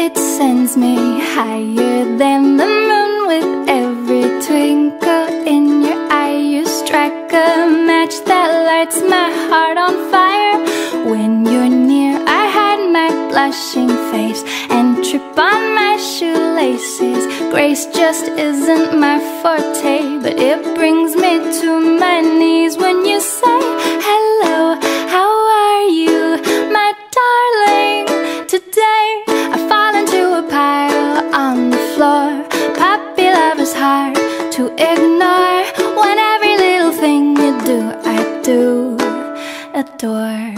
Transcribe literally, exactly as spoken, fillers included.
it sends me higher than the moon. With every twinkle in your eye, you strike a match that lights my heart on fire. When you're near, I hide my blushing face and trip on my shoelaces. Grace just isn't my forte, but it brings me to my knees when you say hello, how are you, my darling? Today I fall into a pile on the floor. Puppy love is hard to ignore. When every little thing you do, I do adore.